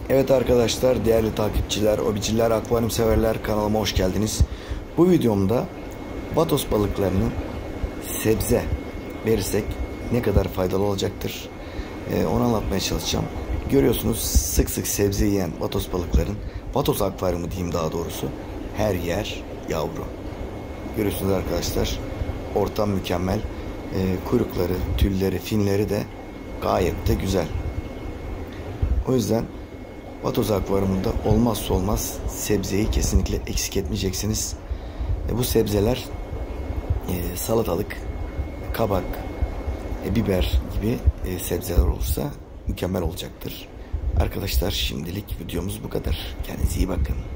Evet arkadaşlar, değerli takipçiler, obiciler, akvaryum severler, kanalıma hoş geldiniz. Bu videomda vatos balıklarının sebze verirsek ne kadar faydalı olacaktır onu anlatmaya çalışacağım. Görüyorsunuz, sık sık sebze yiyen vatos balıkların, vatos akvaryumu diyeyim daha doğrusu, her yer yavru. Görüyorsunuz arkadaşlar, ortam mükemmel. Kuyrukları, tülleri, finleri de gayet de güzel. O yüzden vatos akvaryumunda olmazsa olmaz sebzeyi kesinlikle eksik etmeyeceksiniz. Bu sebzeler salatalık, kabak, biber gibi sebzeler olursa mükemmel olacaktır. Arkadaşlar, şimdilik videomuz bu kadar. Kendinize iyi bakın.